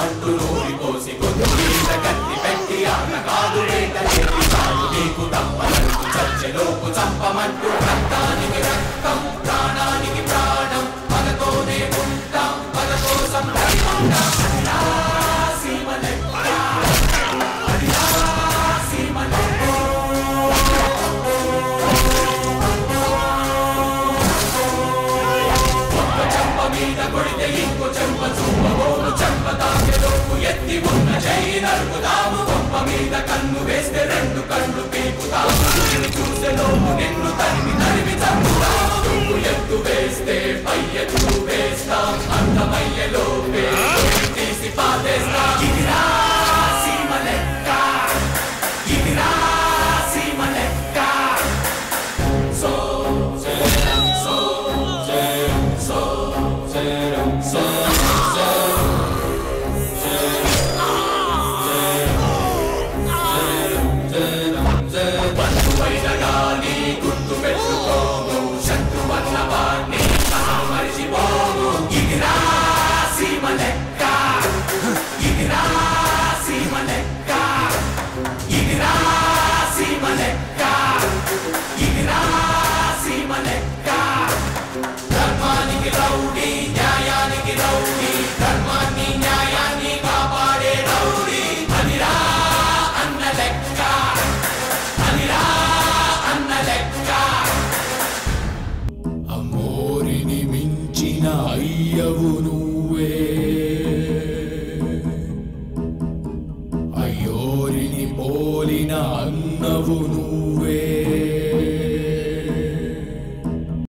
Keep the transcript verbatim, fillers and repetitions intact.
అంటూ నూరి పోసి గొంతు మీద కత్తి పెట్టి ఆట కాదు వేట లేని కాదు నీకు తప్పనంటూ చచ్చెలోపు చంపమంటూ రక్తానికి రక్తం ప్రాణానికి ప్రాణం పదతోనే ఉంటాం పద కోసం ఇంకో చెంప చూపబోను చెంప తాకెలోపు ఎత్తి ఉన్న చేయి నరుకుతాము గొప్ప మీద కన్ను వేస్తే రెండు కళ్ళు పీకుతాము చూసేలోపు నిన్ను తరిమి తరిమి చంపుతాము నువ్వు ఎత్తు వేస్తే పై ఎత్తు వేస్తాం అంతమయ్యేలోపే తీసి పాతేస్తాం ఇదిరా సీమ లెక్క ఇదిరా సీమ లెక్క సో సో సో సో బంధువైన గాని గుర్తు పెట్టుకోము శత్రువన్న వాణ్ణి అసలు మరిచిపోము ఇదిరా సీమ లెక్క ఇదిరా సీమ లెక్క ఇదిరా సీమ లెక్క ఇదిరా సీమ లెక్క ధర్మానికి రౌడీ న్యాయానికి రౌడీ ధర్మాన్ని న్యాయాన్ని కాపాడే రౌడీ అనిరా అన్న లెక్క అనిరా అన్న లెక్క అమ్మోరిని మించిన అయ్యవు నువ్వే అయ్యోరిని పోలిన అన్నవు నువ్వే